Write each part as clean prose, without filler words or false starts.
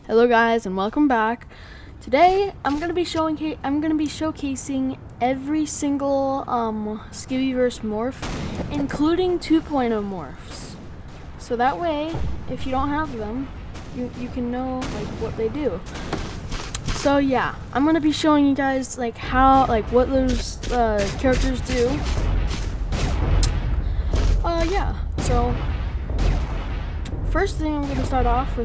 Hello guys and welcome back. Today I'm gonna be showcasing every single Skibi Verse morph, including 2.0 morphs. So that way, if you don't have them, you can know like what they do. So yeah, I'm gonna be showing you guys like what those characters do. Yeah. So first thing I'm going to start off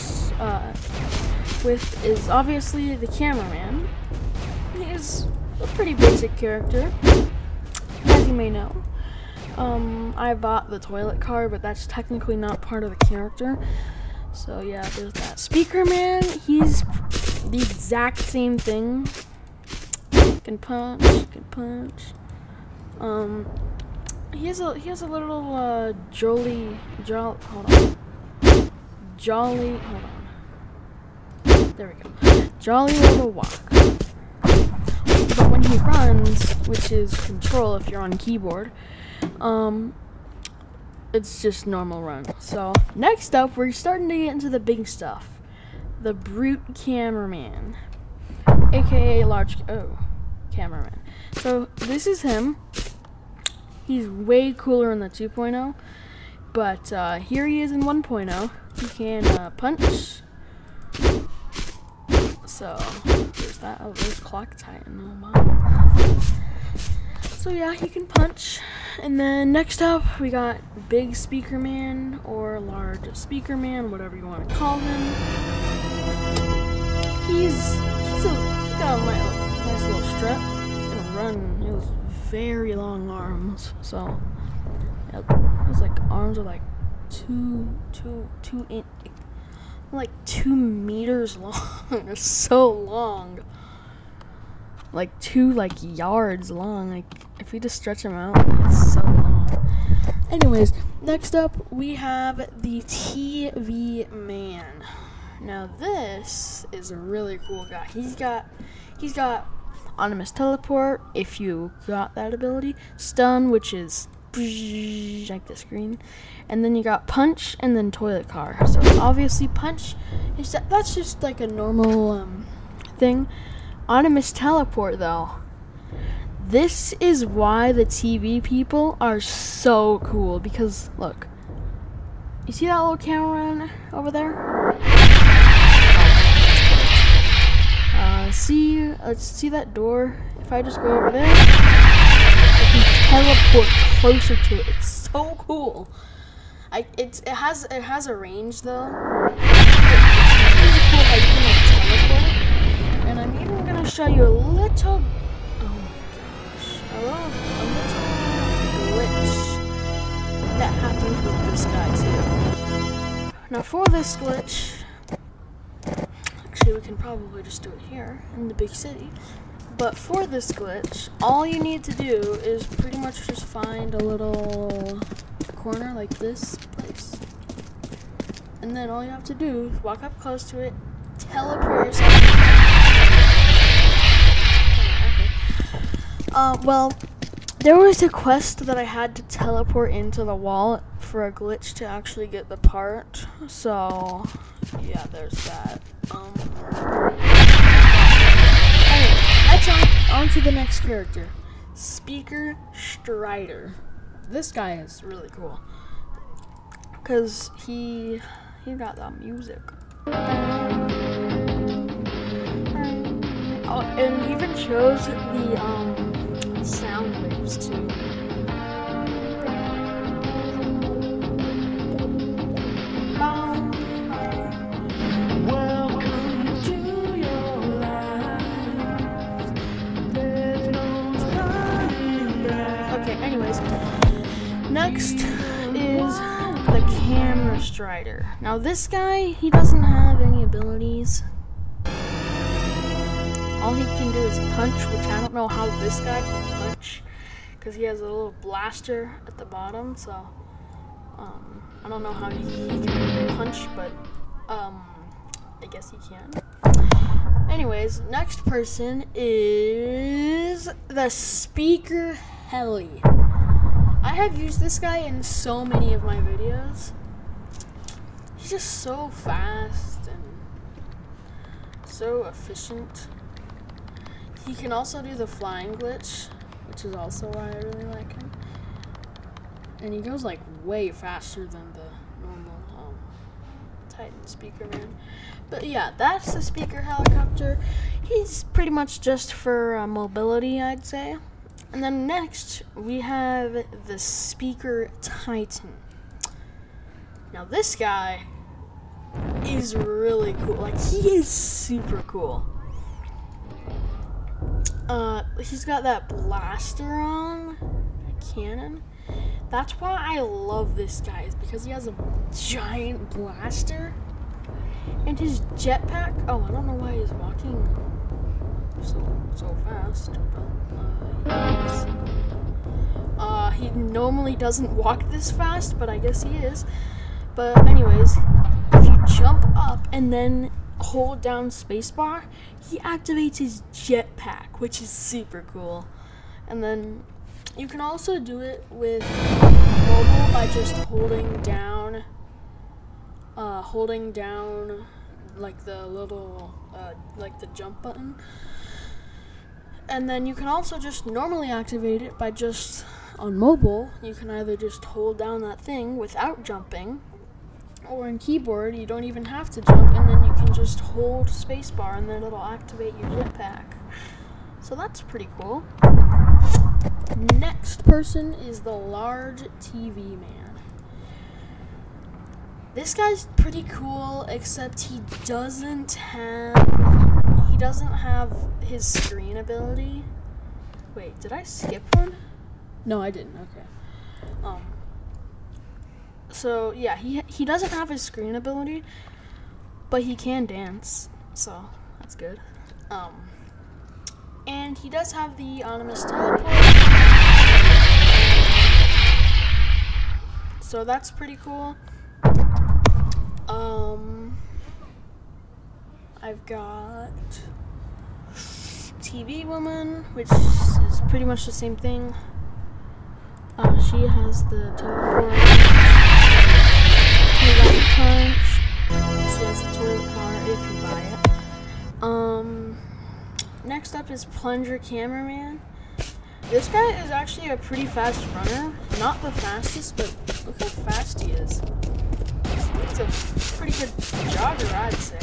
with is obviously the cameraman. He's a pretty basic character, as you may know. I bought the toilet car, but that's technically not part of the character. So yeah, there's that. Speaker man, he's the exact same thing. Can punch, He has a little jolly little walk. But when he runs, which is control if you're on keyboard, it's just normal run. So next up, we're starting to get into the big stuff. The brute cameraman, aka cameraman. So this is him. He's way cooler in the 2.0, but here he is in 1.0. He can punch. So there's that. Oh, there's Clock Titan. Oh my. So yeah, he can punch. And then next up, we got Big Speaker Man or Large Speaker Man, whatever you want to call him. He's got a nice little strap. He can run. He has very long arms. So yeah, his arms are like 2 meters long. They're so long, like 2 yards long. Like if you just stretch them out, it's so long. Anyways, next up we have the TV man. Now this is a really cool guy. He's got autonomous teleport if you got that ability, stun, which is like the screen, and then you got punch and then toilet car. So obviously punch that's just like a normal thing. Autonomous teleport though, this is why the TV people are so cool, because look, you see that little camera over there? Let's see that door. If I just go over there, I can teleport closer to it. It's so cool. It has a range though. It's really cool how you can teleport. And I'm even gonna show you a little. Oh my gosh! A little glitch that happens with this guy too. Now for this glitch, actually we can probably just do it here in the big city. But for this glitch, all you need to do is pretty much just find a little corner like this place. And then all you have to do is walk up close to it, teleport yourself. Well, there was a quest that I had to teleport into the wall for a glitch to actually get the part. So, yeah, there's that. On to the next character, Speaker Strider. This guy is really cool because he got that music. Oh, and he even shows the sound waves too. Anyways, next is the Camera Strider. Now this guy, he doesn't have any abilities. All he can do is punch, which I don't know how this guy can punch, because he has a little blaster at the bottom. So I don't know how he can punch, but I guess he can. Anyways, next person is the Speaker Heli. I have used this guy in so many of my videos. He's just so fast and so efficient. He can also do the flying glitch, which is also why I really like him. And he goes like way faster than the normal Titan speaker man. But yeah, that's the speaker helicopter. He's pretty much just for mobility, I'd say. And then next we have the speaker Titan. Now this guy is really cool. Like, he is super cool. He's got that blaster on, a cannon. That's why I love this guy, is because he has a giant blaster. And his jetpack, oh, I don't know why he's walking so fast, but he normally doesn't walk this fast, but I guess he is. But anyways, if you jump up and then hold down spacebar, he activates his jetpack, which is super cool. And then you can also do it with mobile by just holding down like the little like the jump button. And then you can also just normally activate it by just, on mobile, you can either just hold down that thing without jumping, or in keyboard, you don't even have to jump, and then you can just hold spacebar and then it'll activate your jetpack. So that's pretty cool. Next person is the large TV man. This guy's pretty cool, except he doesn't have his screen ability. Wait, did I skip one? No, I didn't. Okay. So yeah, he doesn't have his screen ability, but he can dance, so that's good. And he does have the anonymous teleport, so that's pretty cool. I've got TV woman, which is pretty much the same thing. She has the teleport. She has the toilet car if you buy it. Next up is Plunger Cameraman. This guy is actually a pretty fast runner. Not the fastest, but look how fast he is. He's a pretty good jogger, I'd say.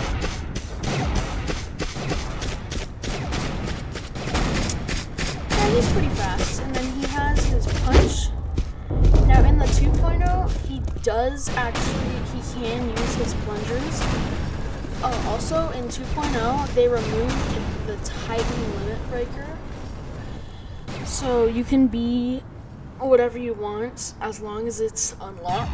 Yeah, he's pretty fast. And then he has his punch. Now in the 2.0, he can use his plungers. Oh, also in 2.0, they removed the Titan limit breaker. So you can be whatever you want as long as it's unlocked.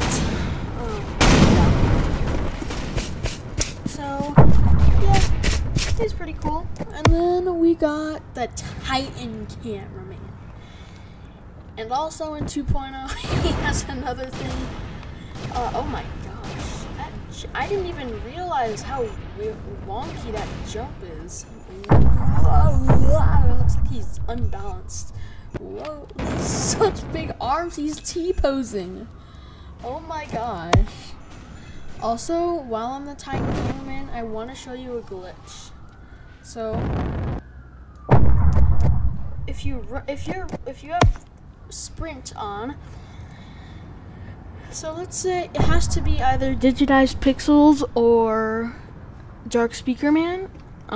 So, yeah, he's pretty cool. And then we got the Titan cameraman. And also in 2.0, he has another thing. Oh my gosh. I didn't even realize how wonky that jump is. Whoa, it looks like he's unbalanced. Whoa, such big arms, he's T-posing. Oh my gosh. Also, while I'm the Titan cameraman, I want to show you a glitch. So, if you have sprint on, so let's say it has to be either digitized pixels or dark speaker man.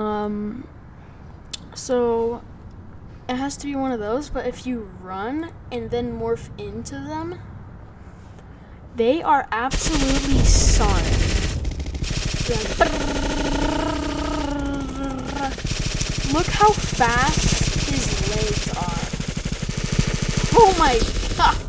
So it has to be one of those, but if you run and then morph into them, they are absolutely sonic. Look how fast his legs are. Oh my gosh.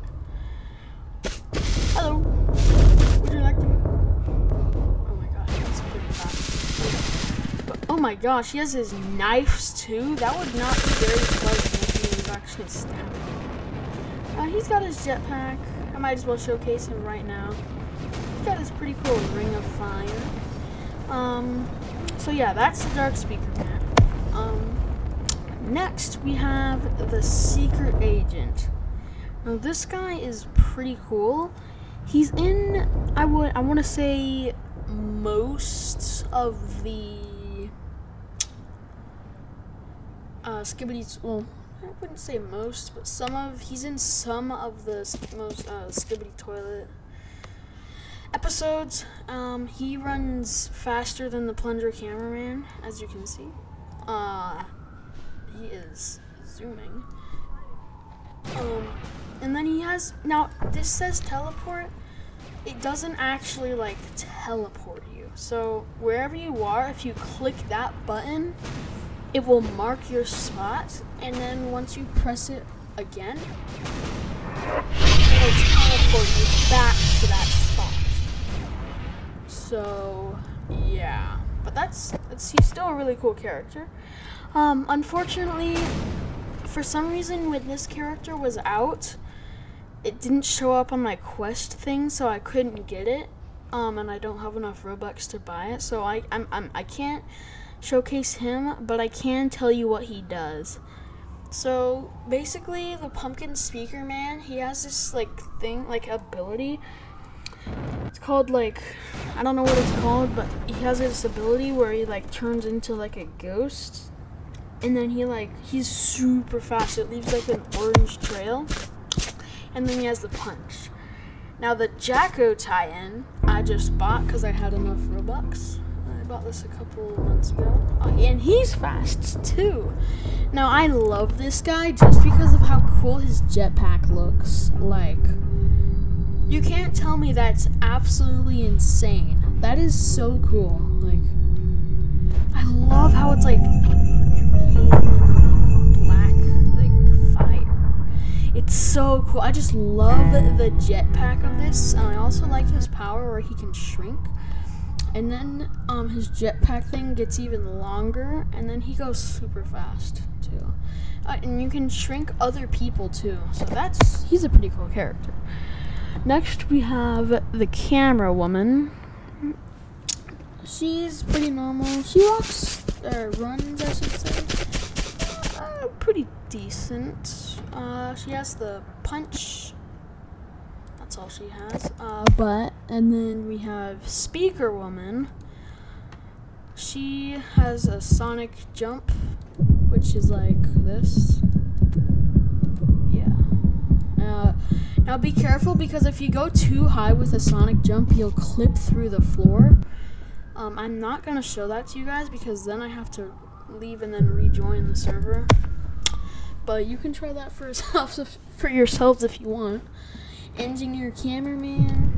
Hello. Would you like to? Oh my gosh, that's pretty fast. But, oh my gosh, he has his knives too. That would not be very pleasant if he was actually stabbing. He's got his jetpack. I might as well showcase him right now. He's got his pretty cool ring of fire. So yeah, that's the dark speaker man. Next we have the secret agent. Now this guy is pretty cool. He's in, I want to say, most of the Skibidi's, well, I wouldn't say most, but he's in some of the most Skibidi toilet episodes. He runs faster than the plunger cameraman, as you can see. He is zooming. And then he has, now this says teleport. It doesn't actually like teleport you. So wherever you are, if you click that button, it will mark your spot, and then once you press it again, it'll teleport you back to that spot. So yeah, but he's still a really cool character. Unfortunately, for some reason when this character was out, it didn't show up on my quest thing, so I couldn't get it. And I don't have enough Robux to buy it, so I can't showcase him, but I can tell you what he does. So basically, the pumpkin speaker man, he has this like thing, like ability. It's called like, I don't know what it's called, but he has this ability where he like turns into like a ghost, and then he's super fast. It leaves like an orange trail, and then he has the punch. Now the Jacko tie-in I just bought because I had enough Robux. I bought this a couple months ago. And he's fast too. Now I love this guy just because of how cool his jetpack looks. Like, you can't tell me that's absolutely insane. That is so cool. Like, I love how it's like black, like fire. It's so cool. I just love the jetpack of this. I also like his power where he can shrink. And then his jetpack thing gets even longer, and then he goes super fast too. And you can shrink other people too. So he's a pretty cool character. Next we have the camera woman. She's pretty normal. She runs, I should say. Pretty decent. She has the punch. That's all she has. And then we have Speaker Woman. She has a sonic jump, which is like this. Yeah. Now be careful, because if you go too high with a sonic jump, you'll clip through the floor. I'm not gonna show that to you guys because then I have to leave and then rejoin the server. But you can try that for yourselves if you want. Engineer cameraman.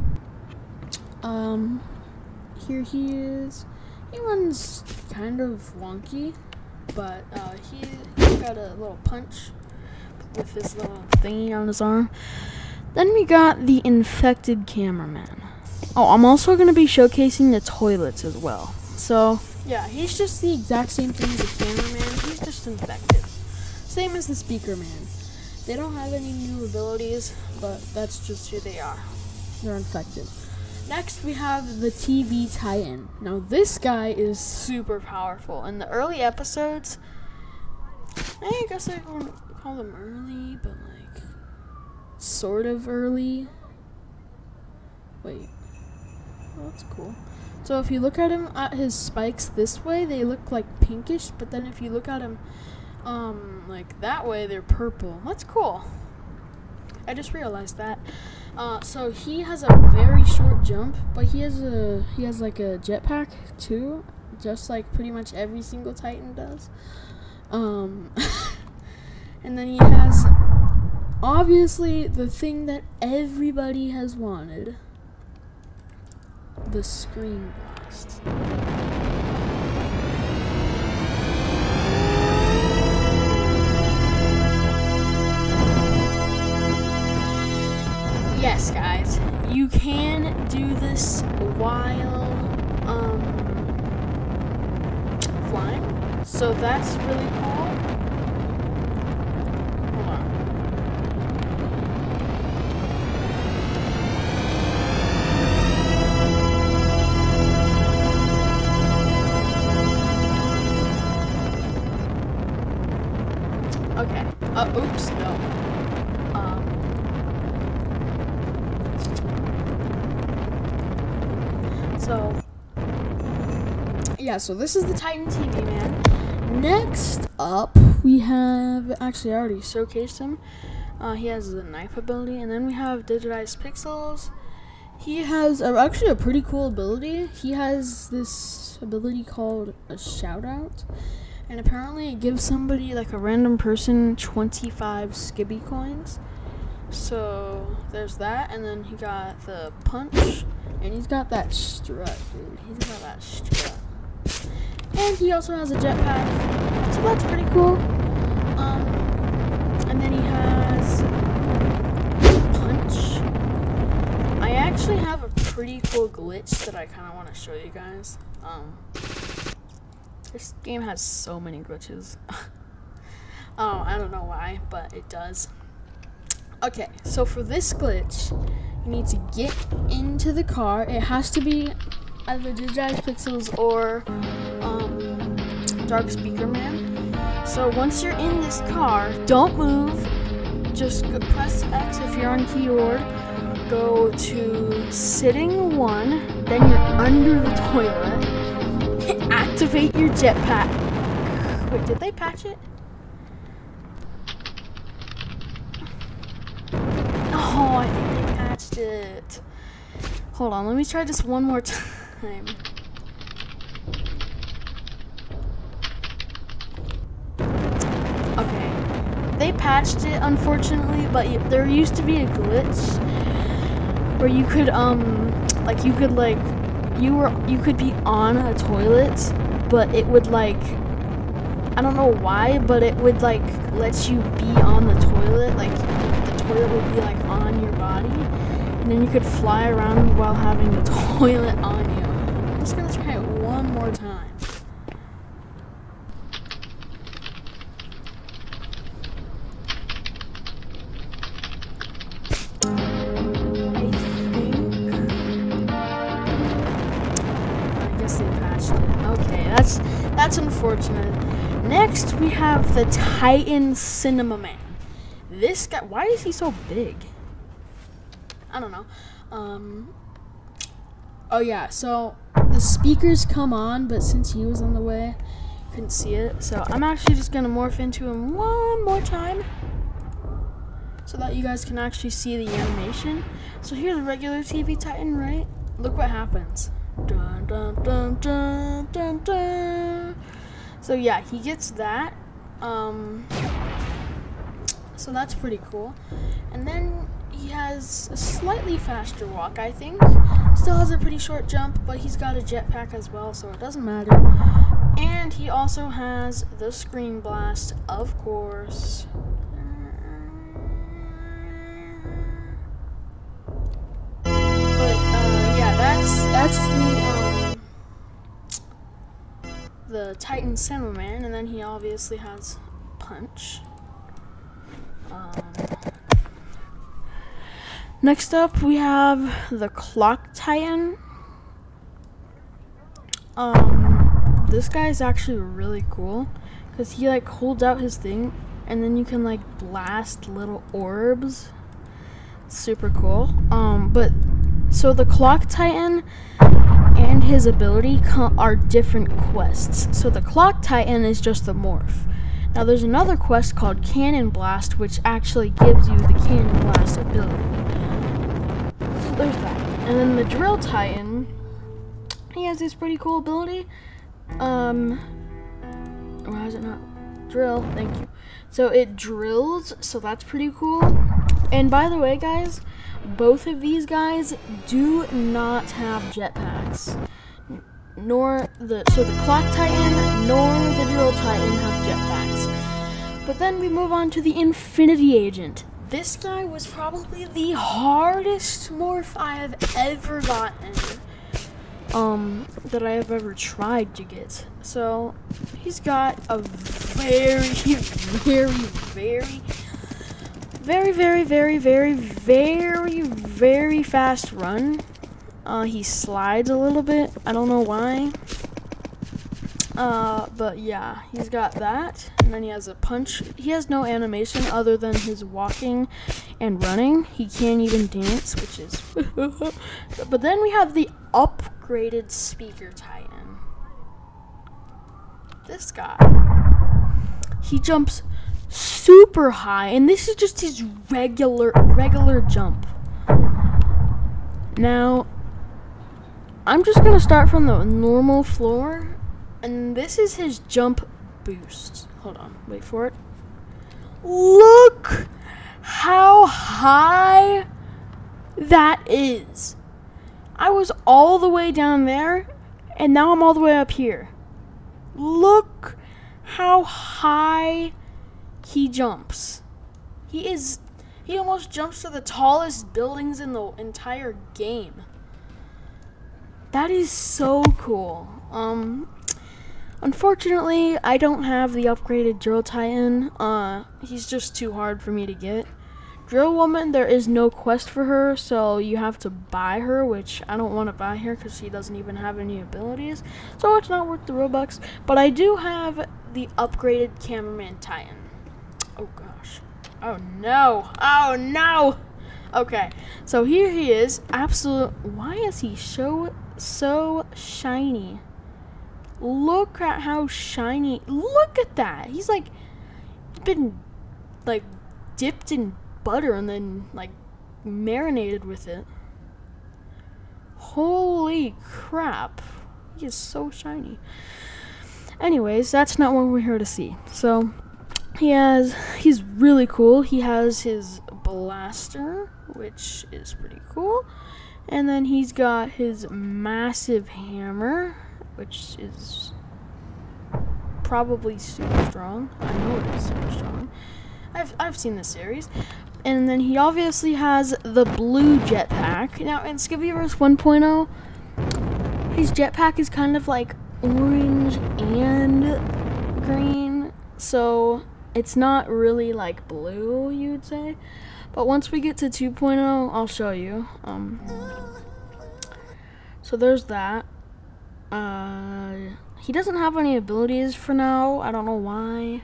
Here he is. He runs kind of wonky, but he got a little punch with his little thingy on his arm. Then we got the infected cameraman. Oh, I'm also going to be showcasing the toilets as well. So, yeah, he's just the exact same thing as the cameraman. He's just infected. Same as the speaker man. They don't have any new abilities, but that's just who they are. They're infected. Next, we have the TV tie-in. Now, this guy is super powerful. In the early episodes, I guess I wouldn't call them early, but like sort of early. Wait. Oh, that's cool. So if you look at him at his spikes this way, they look like pinkish, but then if you look at him like that way, they're purple. That's cool. I just realized that. So he has a very short jump, but he has like a jetpack too, just like pretty much every single Titan does. And then he has obviously the thing that everybody has wanted. The screen blast. Yes, guys, you can do this while flying, so that's really cool. Hold on. Okay. Oops, no. So, yeah, so this is the Titan TV man. Next up, we have, actually I already showcased him. He has the knife ability, and then we have digitized pixels. He has actually a pretty cool ability. He has this ability called a shout out, and apparently it gives somebody, like a random person, 25 Skibi coins. So there's that, and then he got the punch, and he's got that strut, dude. He's got that strut. And he also has a jetpack, so that's pretty cool. And then he has punch. I actually have a pretty cool glitch that I kind of want to show you guys. This game has so many glitches. I don't know why, but it does. Okay, so for this glitch, you need to get into the car. It has to be either digitized pixels or dark speaker man. So once you're in this car, don't move. Just press X if you're on keyboard. Go to sitting 1, then you're under the toilet. Activate your jetpack. Wait, did they patch it? Oh, I think they patched it. Hold on, let me try this one more time. Okay, they patched it unfortunately, but there used to be a glitch where you could you could be on a toilet, but it would like, I don't know why, but it would like let you be on the toilet, like the toilet would be like on your body, and then you could fly around while having the toilet on you. I'm just gonna try it one more time. That's unfortunate. Next, we have the Titan Cinema Man. This guy, why is he so big? I don't know. Oh yeah, so the speakers come on, but since he was on the way, couldn't see it. So I'm actually just gonna morph into him one more time so that you guys can actually see the animation. So here's a regular TV Titan, right? Look what happens. Dun, dun, dun, dun, dun, dun. So yeah, he gets that. So that's pretty cool. And then he has a slightly faster walk, I think. Still has a pretty short jump, but he's got a jetpack as well, so it doesn't matter. And he also has the screen blast, of course. That's the Titan Cinema Man, and then he obviously has punch. Next up, we have the Clock Titan. This guy is actually really cool because he like holds out his thing, and then you can like blast little orbs. It's super cool. So the Clock Titan and his ability are different quests. So the Clock Titan is just the morph. Now there's another quest called Cannon Blast, which actually gives you the Cannon Blast ability. So there's that. And then the Drill Titan, he has this pretty cool ability. Why is it not? Drill, thank you. So it drills, so that's pretty cool. And by the way, guys, both of these guys do not have jetpacks. So the Clock Titan nor the Drill Titan have jetpacks. But then we move on to the Infinity Agent. This guy was probably the hardest morph I have ever gotten. That I have ever tried to get. So he's got a very fast run. He slides a little bit. I don't know why. But yeah, he's got that. And then he has a punch. He has no animation other than his walking and running. He can't even dance, which is... But then we have the upgraded Speaker Titan. This guy. he jumps super high, and this is just his regular jump. Now, I'm just gonna start from the normal floor, and this is his jump boost. Hold on, wait for it. Look how high that is. I was all the way down there, and now I'm all the way up here. Look how high he jumps. He almost jumps to the tallest buildings in the entire game. That is so cool. Unfortunately, I don't have the upgraded Drill Titan. He's just too hard for me to get. Drill Woman, there is no quest for her, so you have to buy her, which I don't want to buy her because she doesn't even have any abilities, so it's not worth the Robux. But I do have the upgraded Cameraman Titan. Oh gosh. Oh no. Oh no. Okay, so here he is. Why is he so shiny? Look at how shiny. Look at that. He's like been like dipped in butter and then like marinated with it. Holy crap. He is so shiny. Anyways, that's not what we're here to see. So he's really cool. He has his blaster, which is pretty cool. And then he's got his massive hammer, which is probably super strong. I know it is super strong. I've seen this series. And then he obviously has the blue jetpack. Now in Skibi Verse 1.0, his jetpack is kind of like orange and green, so it's not really like blue, you would say. But once we get to 2.0, I'll show you. So there's that. He doesn't have any abilities for now. I don't know why.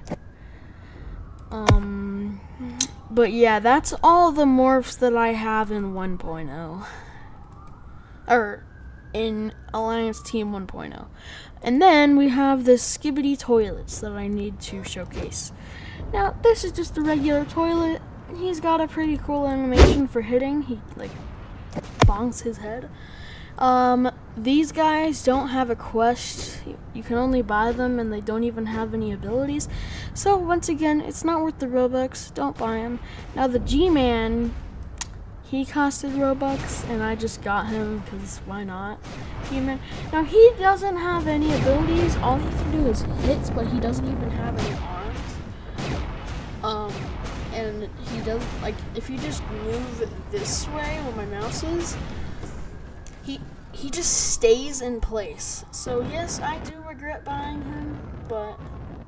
But yeah, that's all the morphs that I have in 1.0. Or in Alliance Team 1.0. And then we have the Skibidi toilets that I need to showcase. Now, this is just a regular toilet. He's got a pretty cool animation for hitting. He like bonks his head. These guys don't have a quest. You can only buy them, and they don't even have any abilities. So once again, it's not worth the Robux. Don't buy him. Now the G-Man, he costed Robux, and I just got him because why not? G-Man. Now he doesn't have any abilities. All he can do is hits, but he doesn't even have any arms. And he does, like, if you just move this way where my mouse is, he just stays in place. So yes, I do regret buying him, but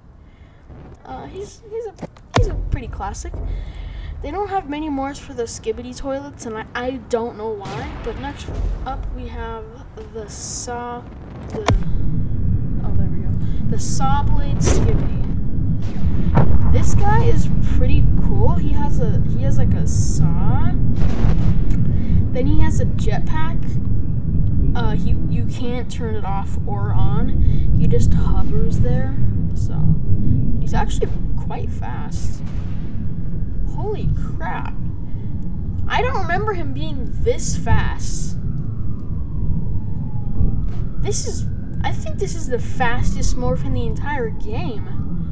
he's a pretty classic. They don't have many more for the Skibidi toilets, and I don't know why. But next up we have the Saw Blade Skibidi. This guy is pretty cool. He has like a saw. Then he has a jetpack. You can't turn it off or on. He just hovers there. So he's actually quite fast. Holy crap. I don't remember him being this fast. I think this is the fastest morph in the entire game.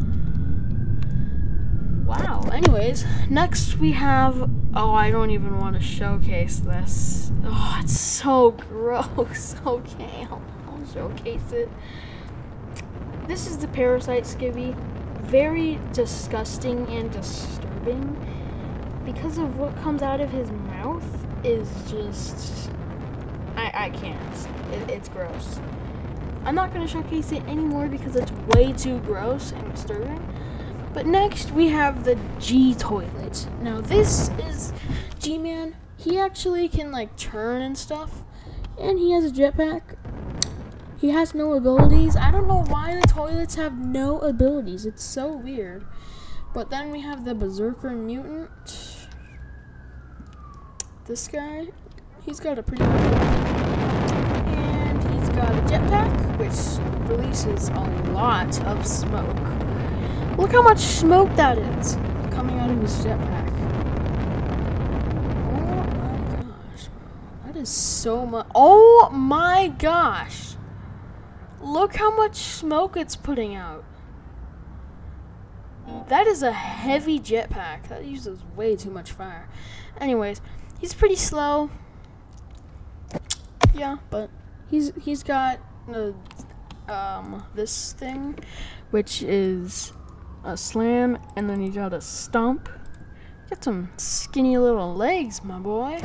Wow. Anyways, next we have, oh, I don't even want to showcase this. Oh, it's so gross. Okay, I'll showcase it. This is the Parasite Skibi. Very disgusting and disturbing because of what comes out of his mouth is just, I can't. It's gross. I'm not going to showcase it anymore because it's way too gross and disturbing. But next we have the G toilet. Now this is G-Man. He actually can like turn and stuff, and he has a jetpack. He has no abilities. I don't know why the toilets have no abilities. It's so weird. But then we have the Berserker Mutant. This guy, he's got a pretty good and he's got a jetpack, which releases a lot of smoke. Look how much smoke that is coming out of his jetpack. Oh my gosh, bro. That is so much. Oh my gosh. Look how much smoke it's putting out. That is a heavy jetpack. That uses way too much fire. Anyways, he's pretty slow. Yeah, but he's got this thing, which is a slam, and then he's got a stomp. Got some skinny little legs, my boy.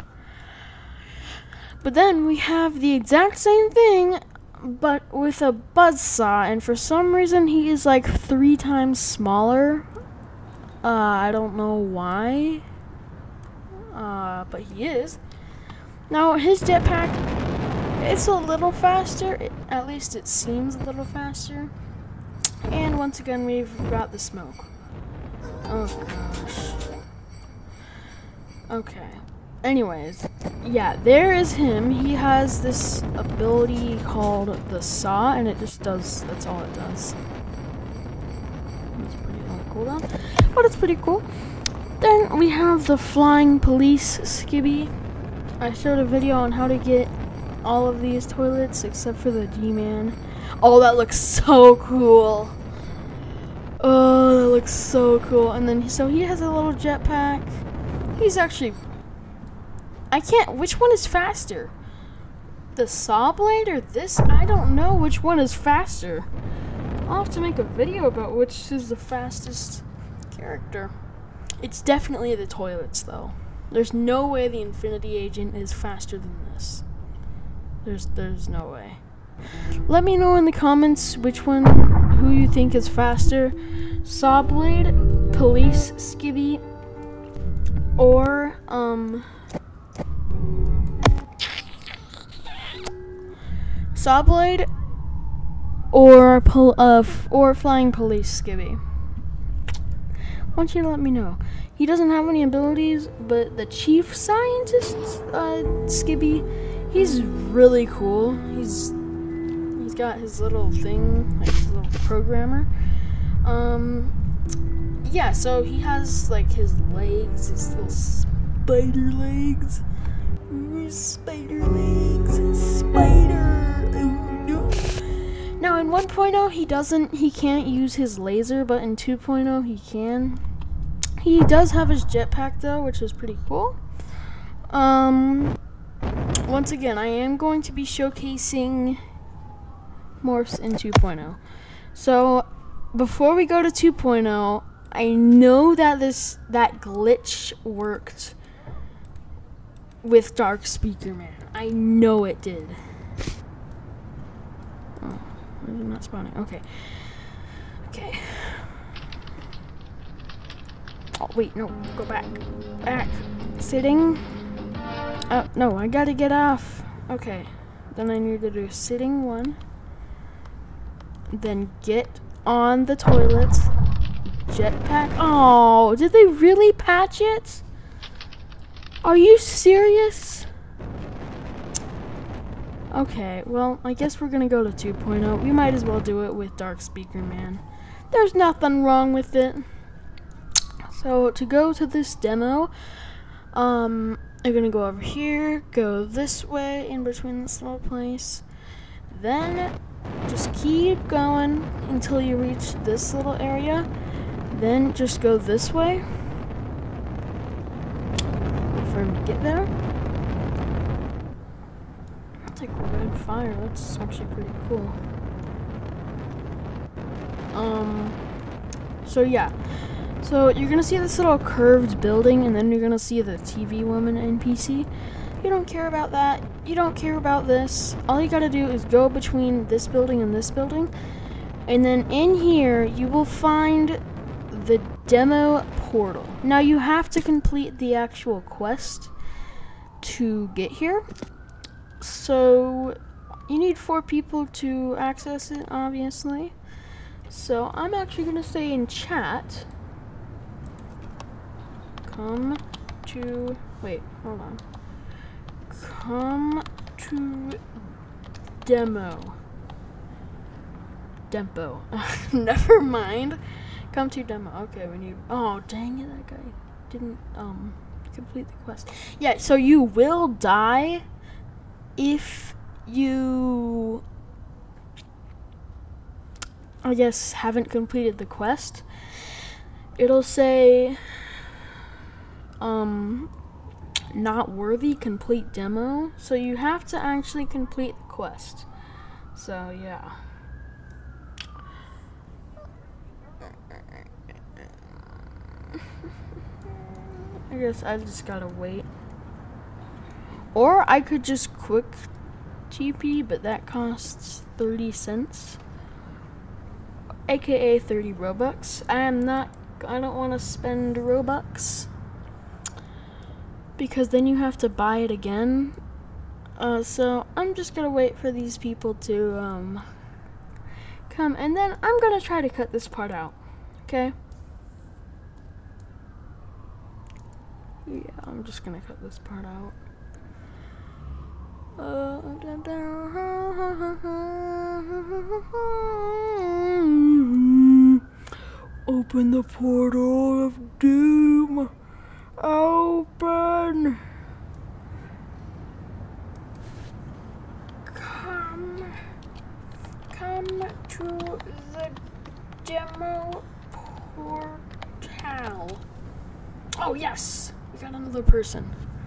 But then we have the exact same thing, but with a buzzsaw, and for some reason he is like 3 times smaller. I don't know why, but he is. Now his jetpack, it's a little faster, at least it seems a little faster. And once again we've got the smoke. Oh gosh. Okay. Anyways, yeah, there is him. He has this ability called the saw, and it just does, that's all it does. It's pretty on the cooldown, but it's pretty cool. Then we have the flying police Skibi. I showed a video on how to get all of these toilets except for the G-Man. Oh, that looks so cool. Oh, that looks so cool. And then, so he has a little jetpack. He's actually, which one is faster? The saw blade or this? I don't know which one is faster. I'll have to make a video about which is the fastest character. It's definitely the toilets, though. There's no way the Infinity Agent is faster than this. There's no way. Let me know in the comments who you think is faster. Saw blade, police Skibi, or saw blade, or flying police Skibi. I want you to let me know. He doesn't have any abilities, but the chief scientist Skibi, he's really cool. He's got his little thing, like his little programmer. Yeah, so he has like his legs, his little spider legs. Ooh, spider legs, spider. Ooh, no. Now in 1.0 he can't use his laser, but in 2.0 he can. He does have his jetpack though, which is pretty cool. Once again, I am going to be showcasing morphs in 2.0. So before we go to 2.0, I know that that glitch worked with Dark Speaker Man. I know it did. Oh, why is it not spawning? Okay. Okay. Oh wait, no, go back. Back. Sitting. No, I gotta get off. Okay. Then I need to do sitting 1. Then get on the toilet. Jetpack. Oh, did they really patch it? Are you serious? Okay, well, I guess we're gonna go to 2.0. We might as well do it with Dark Speaker Man. There's nothing wrong with it. So, to go to this demo, you're gonna go over here, go this way in between this little place, then just keep going until you reach this little area, then just go this way for him to get there. It's like red fire, that's actually pretty cool. So yeah. So you're gonna see this little curved building, and then you're gonna see the TV woman NPC. You don't care about that. You don't care about this. All you gotta do is go between this building and this building, and then in here you will find the demo portal. Now you have to complete the actual quest to get here. So you need 4 people to access it, obviously. So I'm actually gonna say in chat, come to, wait, hold on. Come to demo. Never mind. Come to demo. Okay, we need. Oh, dang it! That guy didn't complete the quest. Yeah, so you will die if you, I guess, haven't completed the quest. It'll say, not worthy, complete demo. So you have to actually complete the quest. So yeah. I guess I just gotta wait. Or I could just quick TP, but that costs 30 cents. AKA 30 Robux. I don't want to spend Robux. Because then you have to buy it again. So I'm just gonna wait for these people to come, and then I'm gonna try to cut this part out. Okay? Yeah, I'm just gonna cut this part out. Open the portal of doom. Open. Come to the demo portal. Oh yes, we got another person.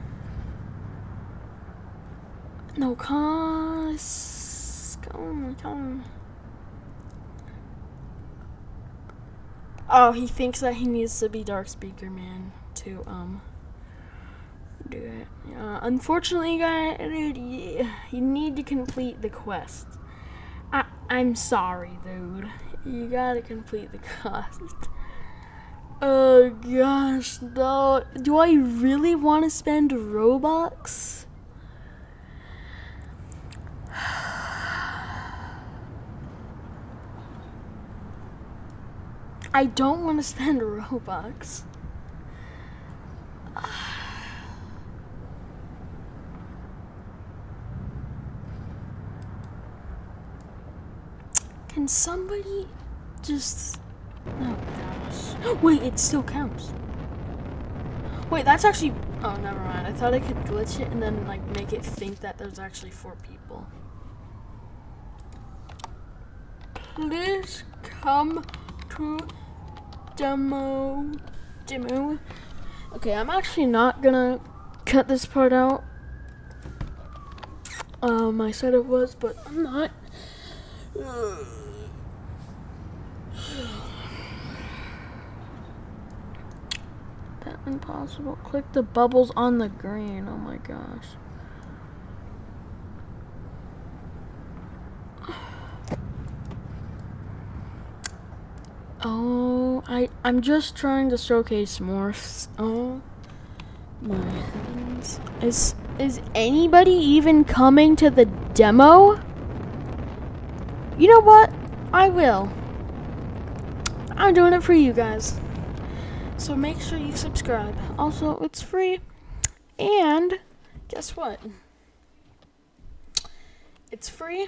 No, come. Oh, he thinks that he needs to be Dark Speaker Man to do it. Unfortunately, guys, you need to complete the quest. I'm sorry, dude. You gotta complete the quest. Oh gosh, no. Do I really want to spend Robux? I don't want to spend Robux. Can somebody just... Oh gosh. Wait, it still counts. Wait, that's actually... Oh, never mind. I thought I could glitch it and then like make it think that there's actually 4 people. Please come to demo. Okay, I'm actually not gonna cut this part out. I said it was, but I'm not. That impossible. Click the bubbles on the green. Oh my gosh. Oh, I'm just trying to showcase morphs. Oh my heavens. Is anybody even coming to the demo? You know what? I will. I'm doing it for you guys. So make sure you subscribe. Also, it's free. And guess what? It's free.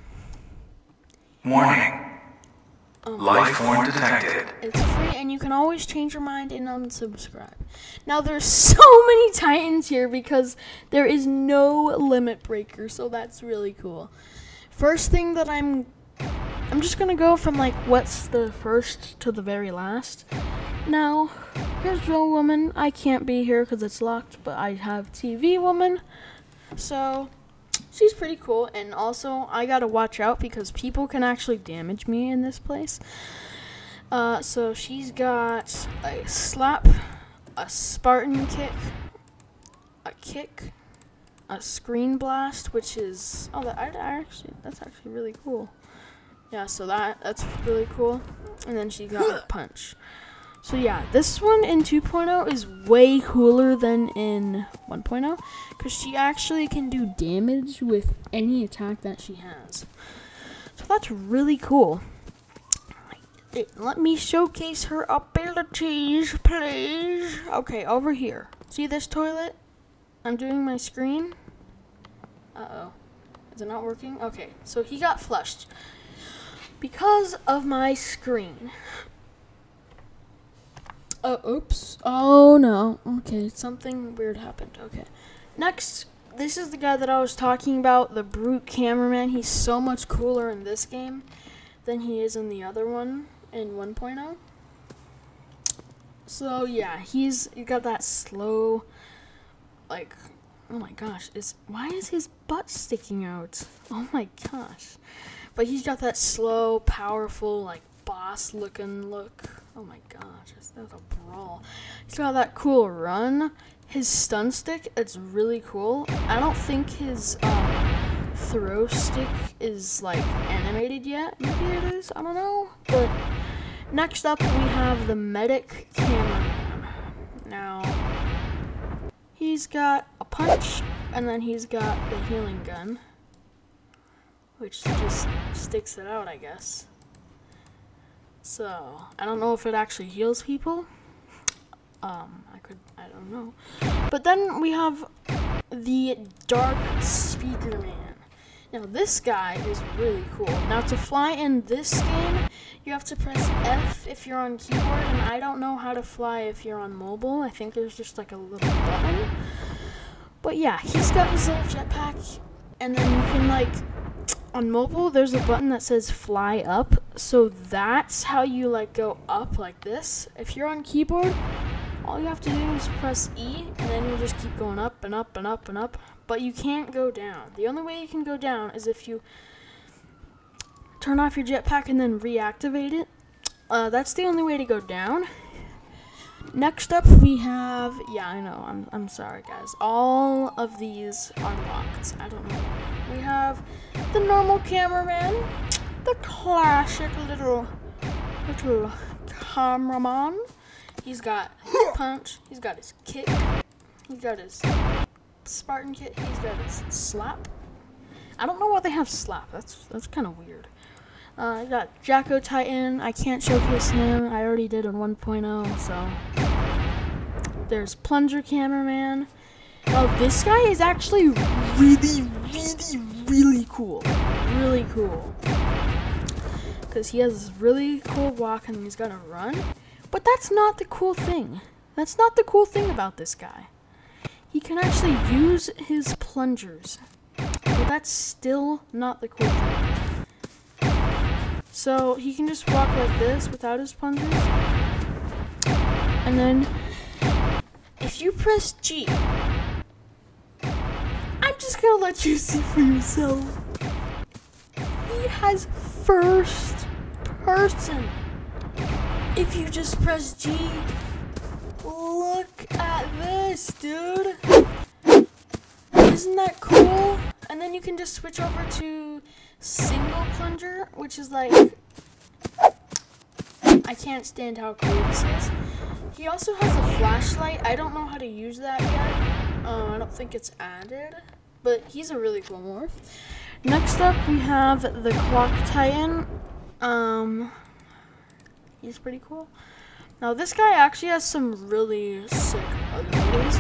Warning. Life form detected. It's free, and you can always change your mind and unsubscribe. Now, there's so many Titans here because there is no limit breaker, so that's really cool. First thing that I'm just gonna go from like what's the first to the very last. Now, here's Joe Woman. I can't be here because it's locked, but I have TV Woman, so she's pretty cool. And also, I gotta watch out because people can actually damage me in this place. So she's got a slap, a Spartan kick, a screen blast, which is that's actually really cool. Yeah, so that's really cool. And then she got a punch. So yeah, this one in 2.0 is way cooler than in 1.0 because she actually can do damage with any attack that she has. So that's really cool. Let me showcase her abilities, please. Okay, over here. See this toilet? I'm doing my screen. Uh-oh. Is it not working? Okay, so he got flushed because of my screen. Oops. Oh no. Okay, something weird happened. Okay. Next, this is the guy that I was talking about, the brute cameraman. He's so much cooler in this game than he is in the other one in 1.0. So yeah, he's got that slow, like, oh my gosh, why is his butt sticking out? Oh my gosh. But he's got that slow, powerful, like, boss-looking look. Oh my gosh, that's a brawl. He's got that cool run. His stun stick, it's really cool. I don't think his throw stick is, like, animated yet. Maybe it is, I don't know. But next up, we have the medic cameraman. Now, he's got a punch, and then he's got the healing gun, which just sticks it out, I guess. So, I don't know if it actually heals people. I don't know. But then we have the Dark Speaker Man. Now, this guy is really cool. Now, to fly in this game, you have to press F if you're on keyboard, and I don't know how to fly if you're on mobile. I think there's just like a little button. But yeah, he's got his little jetpack, and then you can, like, on mobile, there's a button that says fly up, so that's how you, like, go up like this. If you're on keyboard, all you have to do is press E, and then you'll just keep going up and up and up and up, but you can't go down. The only way you can go down is if you turn off your jetpack and then reactivate it. That's the only way to go down. Next up, we have, yeah, I know, I'm sorry, guys. All of these are locked. I don't know. We have the normal cameraman, the classic little cameraman. He's got his punch, he's got his kick, he's got his Spartan kit, he's got his slap. I don't know why they have slap. That's kind of weird. I got Jacko Titan. I can't showcase him. I already did in 1.0, so. There's Plunger Cameraman. Now, this guy is actually really cool. Really cool. Because he has this really cool walk and he's got a run. But that's not the cool thing. That's not the cool thing about this guy. He can actually use his plungers. But that's still not the cool thing. So he can just walk like this without his plungers. And then if you press G, I'm just gonna let you see for yourself. He has first person. If you just press G, look at this, dude. Isn't that cool? And then you can just switch over to single plunger, which is like, I can't stand how cool this is. He also has a flashlight. I don't know how to use that yet. I don't think it's added, but he's a really cool morph. Next up, we have the Clock Titan. He's pretty cool. Now, this guy actually has some really sick abilities.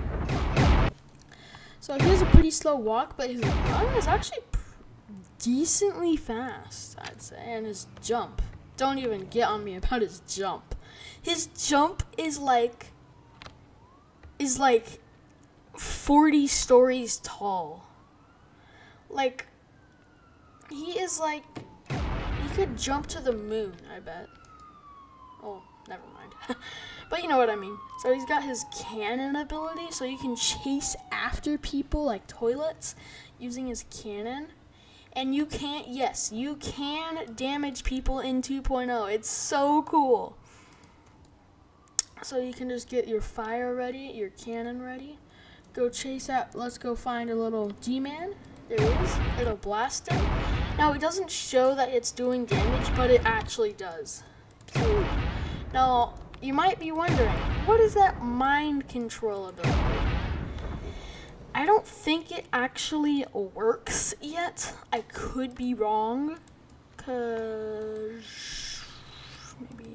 So he has a pretty slow walk, but his run is actually decently fast, I'd say. And his jump. Don't even get on me about his jump. His jump is like 40 stories tall. Like, he is like, he could jump to the moon, I bet. Oh, never mind. But you know what I mean. So he's got his cannon ability, so you can chase after people like toilets using his cannon. And you can't, yes, you can damage people in 2.0. It's so cool. So you can just get your fire ready, your cannon ready. Go chase out, let's go find a little G-Man. There he is. It'll blast him. Now, it doesn't show that it's doing damage, but it actually does. Now, you might be wondering, what is that mind control ability? I don't think it actually works yet. I could be wrong, cause maybe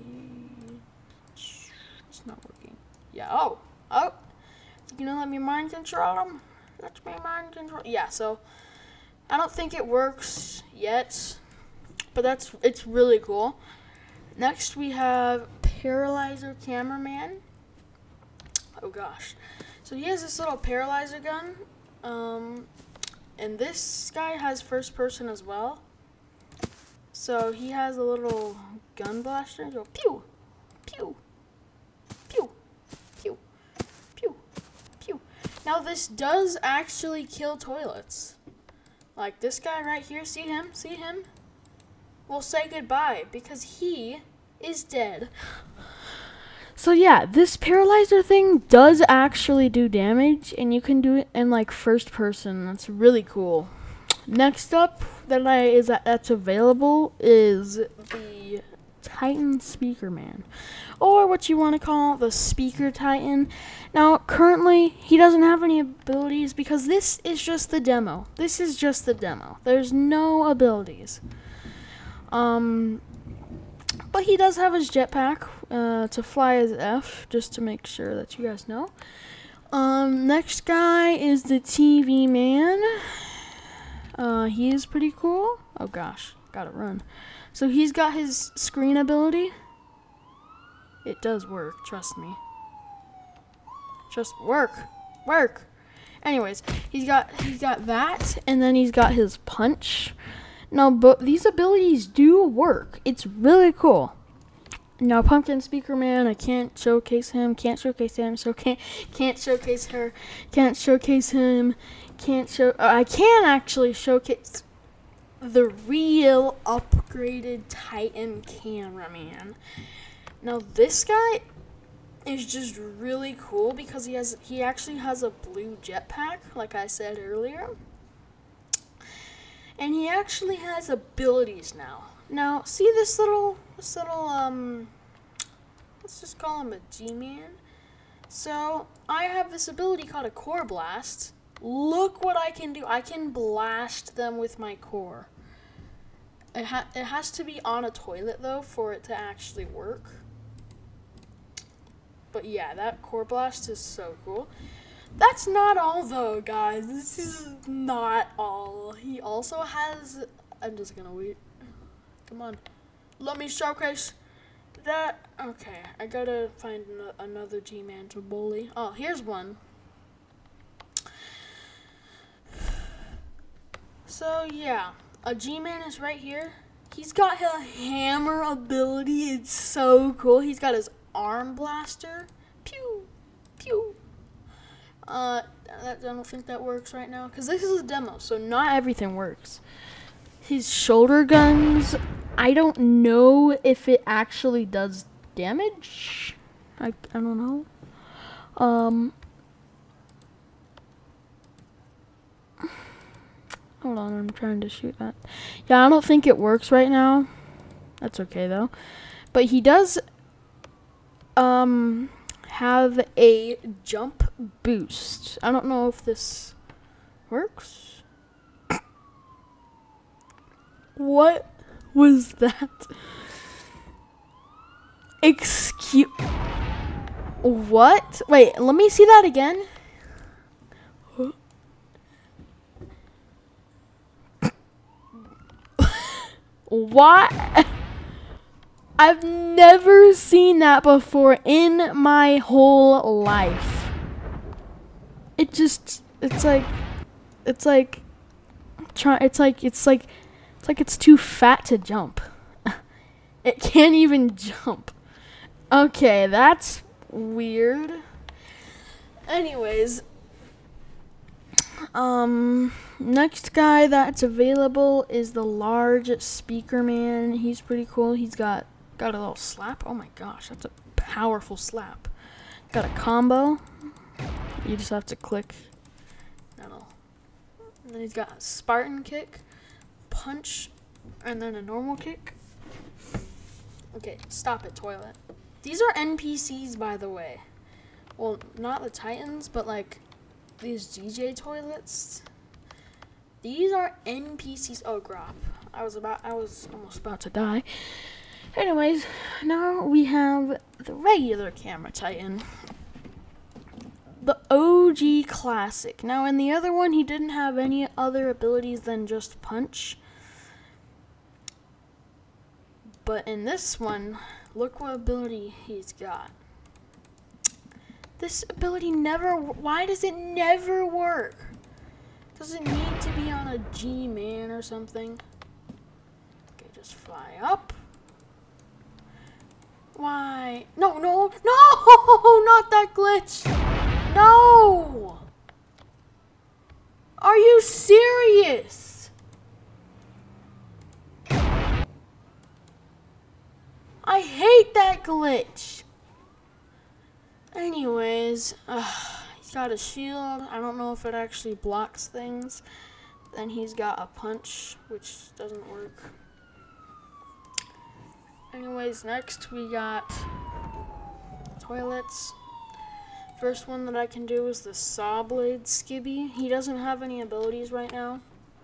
it's not working. Yeah. Oh, you gonna let me mind control him? Let me mind control. Yeah. So I don't think it works yet, but it's really cool. Next we have Paralyzer Cameraman. Oh gosh. So he has this little paralyzer gun. And this guy has first person as well. So he has a little gun blaster. Go pew, pew, pew, pew, pew, pew. Now this does actually kill toilets. Like this guy right here, see him? See him? We'll say goodbye because he is dead. So yeah, this paralyzer thing does actually do damage, and you can do it in like first person. That's really cool. Next up that's available is the Titan Speaker Man, or what you want to call the Speaker Titan. Now currently he doesn't have any abilities because this is just the demo. This is just the demo. There's no abilities. But he does have his jetpack to fly as F, just to make sure that you guys know. Next guy is the TV Man. He is pretty cool. Oh gosh, gotta run. So he's got his screen ability. It does work, trust me. Just work. Anyways, he's got that, and then he's got his punch. Now, but these abilities do work. It's really cool. Now, Pumpkin Speaker Man, I can't showcase him. Can't showcase him. So can't showcase her. Can't showcase him. I can actually showcase the real upgraded Titan Cameraman. Now, this guy is just really cool because he actually has a blue jetpack, like I said earlier. And he actually has abilities now. Now, see this little, let's just call him a G-Man. So, I have this ability called a Core Blast. Look what I can do. I can blast them with my core. It has to be on a toilet, though, for it to actually work. But yeah, that Core Blast is so cool. That's not all, though, guys. This is not all. He also has... I'm just gonna wait. Come on. Let me showcase that. Okay, I gotta find another G-Man to bully. Oh, here's one. So, yeah. A G-Man is right here. He's got a hammer ability. It's so cool. He's got his arm blaster. Pew! Pew! I don't think that works right now because this is a demo, so not everything works. His shoulder guns, I don't know if it actually does damage. I don't know. Hold on, I'm trying to shoot that. Yeah, I don't think it works right now. That's okay though. But he does have a jump boost. I don't know if this works. What was that? Excuse... What? Wait, let me see that again. What? I've never seen that before in my whole life. It's like it's too fat to jump. It can't even jump. Okay, that's weird. Anyways, next guy that's available is the large Speaker Man. He's pretty cool. He's got a little slap. Oh my gosh, that's a powerful slap. Got a combo. You just have to click. And then he's got a Spartan kick, punch, and then a normal kick. Okay, stop it, toilet. These are NPCs, by the way. Well, not the Titans, but like these DJ toilets. These are NPCs. Oh, crap. I was almost about to die. Anyways, now we have the regular camera Titan. The OG classic. Now, in the other one, he didn't have any other abilities than just punch. But in this one, look what ability he's got. This ability why does it never work? Does it need to be on a G-man or something? Okay, just fly up. Why? No, no, no! Not that glitch! No! Are you serious? I hate that glitch. Anyways, he's got a shield. I don't know if it actually blocks things. Then he's got a punch, which doesn't work. Anyways, next we got toilets. First one that I can do is the saw blade Skibi. He doesn't have any abilities right now.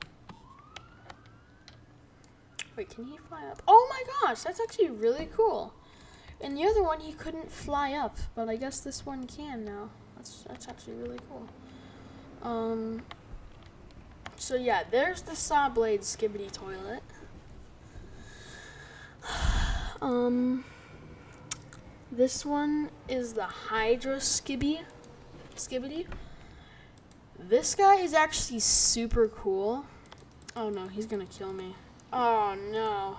Wait, can he fly up? Oh my gosh, that's actually really cool. And the other one, he couldn't fly up, but I guess this one can now. That's actually really cool. So yeah, there's the saw blade Skibidi toilet. This one is the Hydra Skibidi. This guy is actually super cool. Oh no, he's gonna kill me. Oh no.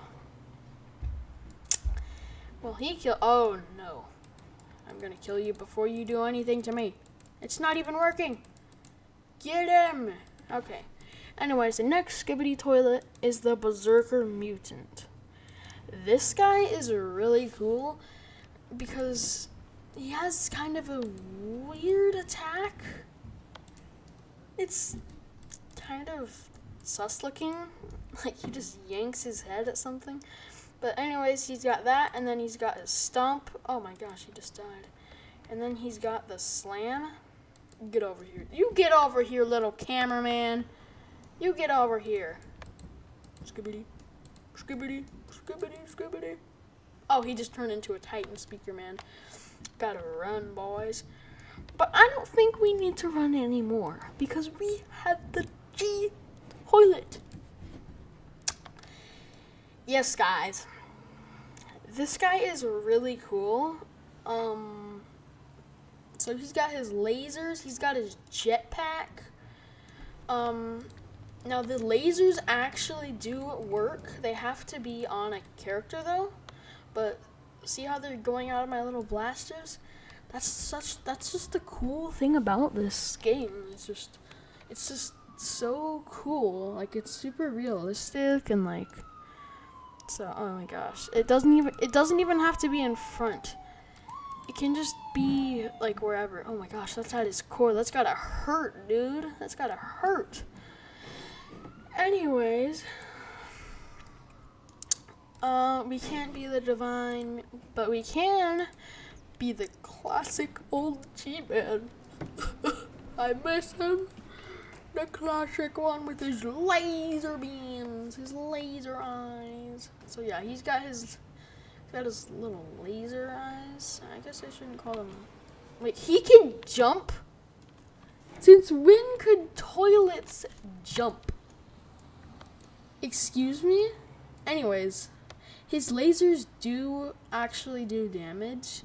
Well, oh no. I'm gonna kill you before you do anything to me. It's not even working. Get him. Okay. Anyways, the next Skibidi toilet is the Berserker Mutant. This guy is really cool because he has kind of a weird attack. It's kind of sus looking. Like he just yanks his head at something. But anyways, he's got that, and then he's got his stomp. Oh my gosh, he just died. And then he's got the slam. Get over here. You get over here, little cameraman. You get over here. Skibidi. Skibidi. Skibidi. Skibidi. Oh, he just turned into a Titan speaker, man. Gotta run, boys. But I don't think we need to run anymore because we have the G toilet. Yes, guys. This guy is really cool. So he's got his lasers. He's got his jetpack. Now the lasers actually do work. They have to be on a character though. But see how they're going out of my little blasters? That's just the cool thing about this game. It's just so cool. Like it's super realistic and like. So, oh my gosh, it doesn't even have to be in front. It can just be like wherever. Oh my gosh, that's at his core. That's gotta hurt, dude. That's gotta hurt. Anyways, we can't be the divine, but we can be the classic old G-Man. I miss him. The classic one with his laser beams, his laser eyes. So yeah, he's got his little laser eyes. I guess I shouldn't call him. Wait, he can jump? Since when could toilets jump? Excuse me? Anyways, his lasers do actually do damage.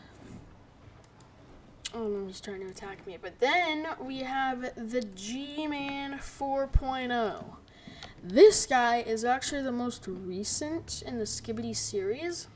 Oh, he's trying to attack me. But then we have the G-Man 4.0. This guy is actually the most recent in the Skibidi series.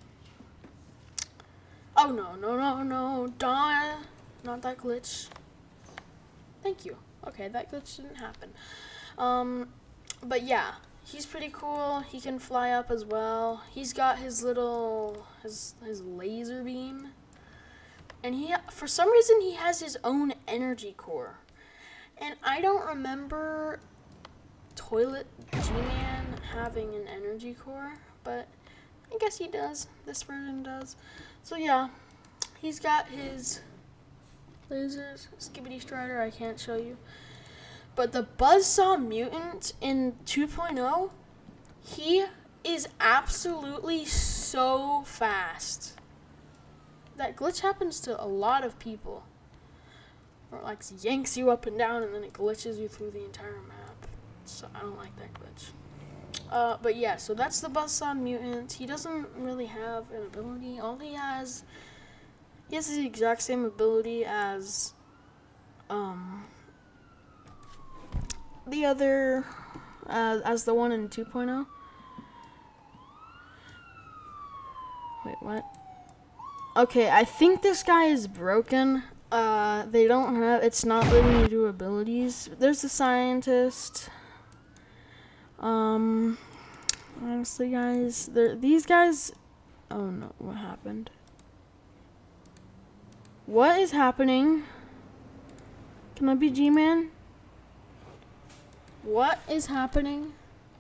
Oh, no. Darn. Not that glitch. Thank you. Okay, that glitch didn't happen. But yeah, he's pretty cool. He can fly up as well. He's got his little, his laser beam. And for some reason, he has his own energy core. And I don't remember Toilet G-Man having an energy core, but I guess he does. This version does. So yeah, he's got his lasers. Skibidi Strider, I can't show you. But the Buzzsaw Mutant in 2.0, he is absolutely so fast. That glitch happens to a lot of people. Or it like yanks you up and down and then it glitches you through the entire map. So I don't like that glitch. But yeah, so that's the Buzzsaw mutant. He doesn't really have an ability. All he has the exact same ability as, the other, as the one in 2.0. Wait, what? Okay, I think this guy is broken. They don't have, it's not letting you do abilities. There's the scientist. Honestly, guys, these guys, oh no, what happened? What is happening? Can I be G-Man? What is happening?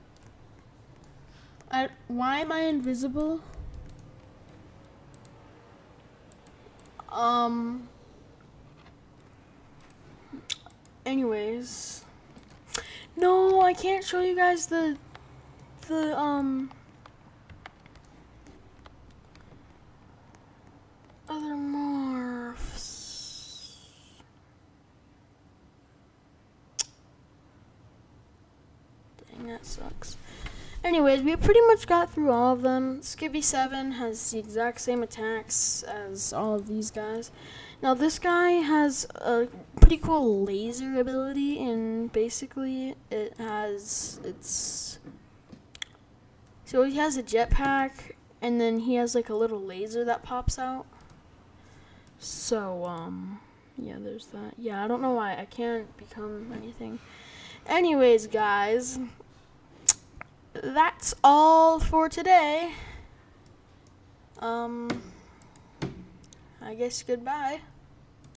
Why am I invisible? Anyways. No, I can't show you guys the other morphs. Dang, that sucks. Anyways, we pretty much got through all of them. Skibi 7 has the exact same attacks as all of these guys. Now, this guy has a pretty cool laser ability, and basically so he has a jetpack, and then he has like a little laser that pops out. So, yeah, there's that. Yeah, I don't know why I can't become anything. Anyways, guys, that's all for today. I guess goodbye.